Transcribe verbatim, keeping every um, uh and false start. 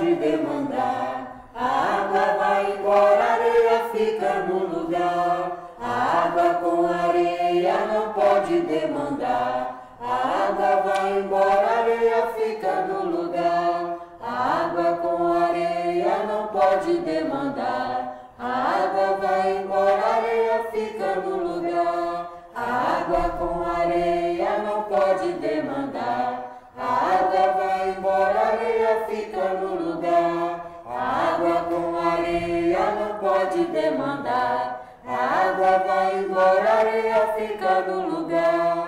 pode demandar. A água vai embora, a areia fica no lugar. A água com areia não pode demandar. A água vai embora, a areia fica no lugar. A água com areia não pode demandar. A água vai embora, a areia fica no lugar. A água com areia não pode demandar. A água vai embora, a areia fica no lugar. A água com areia não pode demandar. A água vai embora, a areia fica no lugar.